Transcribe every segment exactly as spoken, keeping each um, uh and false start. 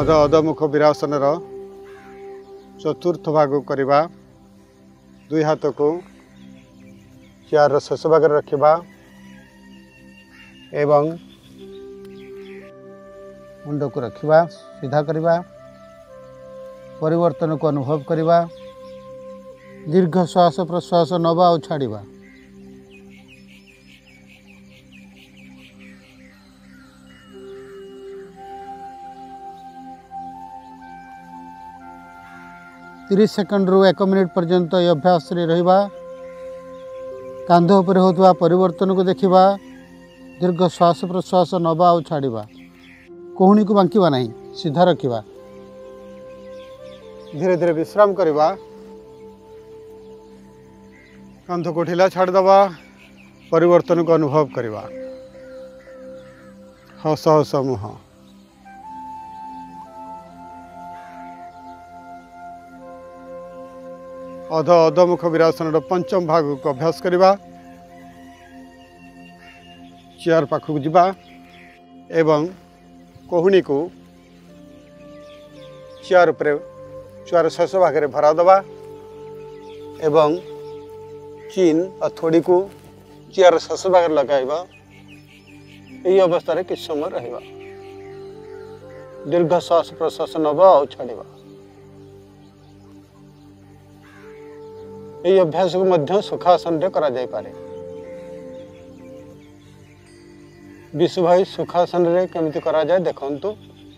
अध अधमुख वीरासन चतुर्थ भाग करवा। दुई हाथ को चेयर शेष भाग रखा एवं मुंड को रखा सीधा करवा। परिवर्तन को अनुभव करवा। दीर्घ श्वास प्रश्वास नवा और छाड़वा। तीस सेकंड रु एक मिनिट पर्यंत ये अभ्यास रहिबा। कांध उपर होता परिवर्तन को देखा। दीर्घ श्वास प्रश्वास नवा और छाड़वा। कोहनी को बांकिबा नहीं, सीधा रखिबा। धीरे धीरे विश्राम करवा। कांध को ढिला छाड़दबा। परिवर्तन को अनुभव करवा। हस हस मुह। अध अधमुख वीरासन पंचम भाग को अभ्यास करवा। चेयर पाखक जावा एवं कोहनी को चेयर पर चेयर शेष भाग में भरा दबा एवं चीन थोड़ी को चेयर शेष भाग लगाइबा। यही अवस्था किछ समय रहिबा। दीर्घ श्वास प्रश्वास नवा और छाड़वा। यही अभ्यास को मध्य सुखासन रे करा जाय पारे। विशु भाई सुखासन रे केमिति करा जाय देखंतु।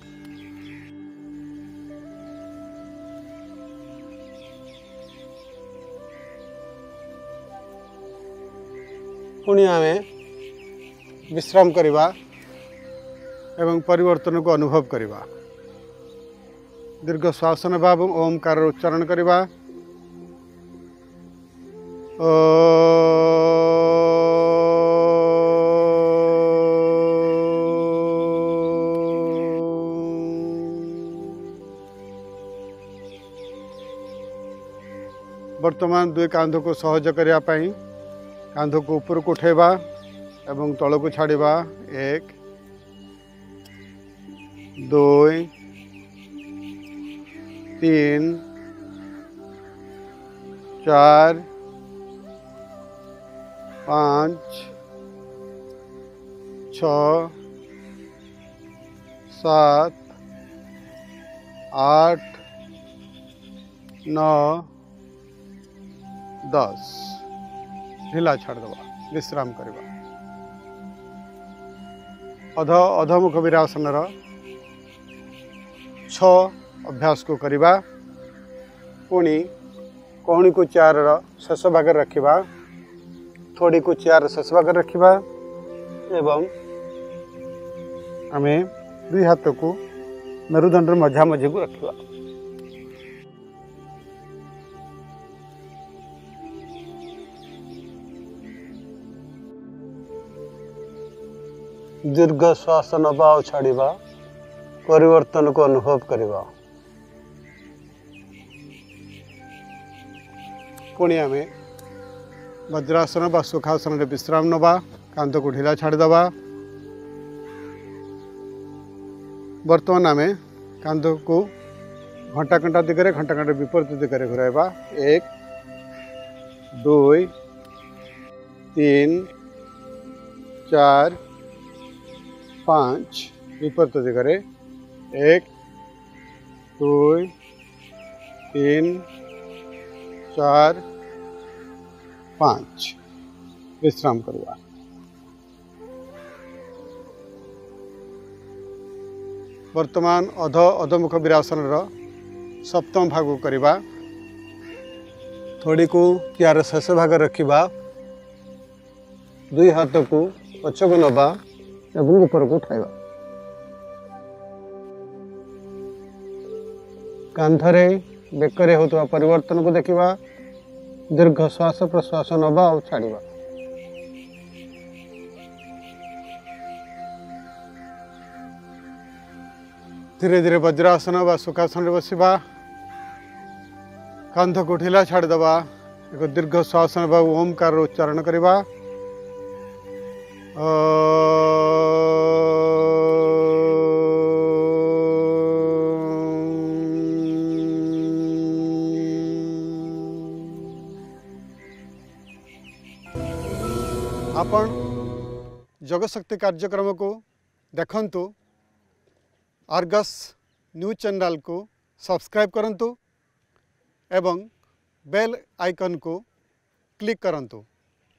पुणी आमे विश्राम करवा एवं परिवर्तन को अनुभव करवा। दीर्घ श्वास नेबा एवं ओमकार उच्चारण करवा। वर्तमान दुई कांध को सहज करने कांध को ऊपर को उठेबा एवं तल को छाड़वा। एक दुई तीन चार पाँच छ सात आठ नौ दस। ढिला छाड़ दबा। विश्राम करवा। अध अधमुख वीरासन छ अभ्यास को करवा। पुणी कोहनी को चेयर शेष भाग रखा। थोड़ी को चेयर शेष भाग रखा एवं आमे दुई हाथ को मेरुदंड मझा मझी को रखा। दीर्घ श्वास नवा और छाड़वा। परिवर्तन को अनुभव करवा। पुणी आमे वज्रासन व सुखासन रे विश्राम नवा। कांध को ढिला छाड़दबा। वर्तमान आमे कांध को घंटा घंटा दिगरे घंटा घंटा विपरीत दिगरे घुराइबा। एक दुई तीन चार पाँच विपरीत दिगरे। एक दुई तीन चार पाँच। विश्राम करवा। वर्तमान अध अधमुख वीरासन सप्तम भाग को करवा। थोड़ी को चेयर शेष भाग रखा। दुई हाथ को पछक नवा एवं ऊपर को उठाइबा। कांधरे बेकरे होता परिवर्तन को देखा। दीर्घ श्वास प्रश्वास नवा और छाड़वा। धीरे धीरे वज्रासन व सुखासन बसवा। कांध को ढिला छाड़दबा। एक दीर्घ श्वास नेबा ओमकार उच्चारण करवा। आपण जगशक्ति कार्यक्रम को देखंतु आर्गस न्यूज चैनल को सब्सक्राइब करंतु एवं बेल आइकन को क्लिक करंतु।